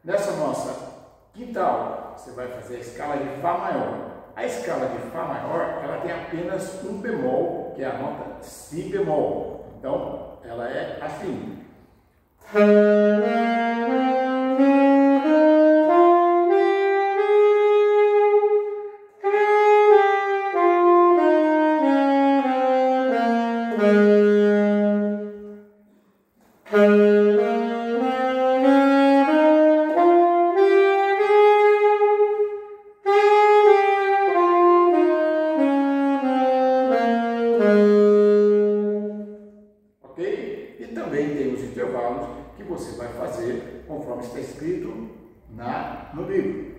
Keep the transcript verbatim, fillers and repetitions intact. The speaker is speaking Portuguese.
Nessa nossa quinta aula, você vai fazer a escala de Fá maior. A escala de Fá maior, ela tem apenas um bemol, que é a nota Si bemol. Então, ela é assim. Ok? E também tem os intervalos que você vai fazer conforme está escrito na, no livro.